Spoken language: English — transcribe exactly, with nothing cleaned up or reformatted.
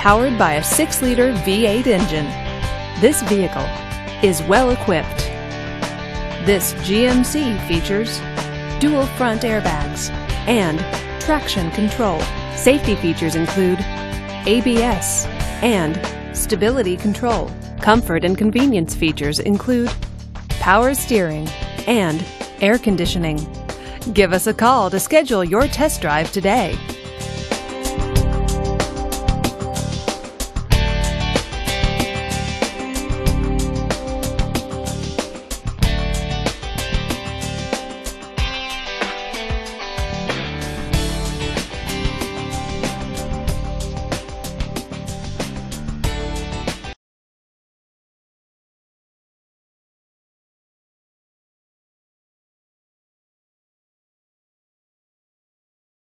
powered by a six liter V eight engine. This vehicle is well equipped. This G M C features dual front airbags and traction control. Safety features include A B S and stability control. Comfort and convenience features include power steering and air conditioning. Give us a call to schedule your test drive today.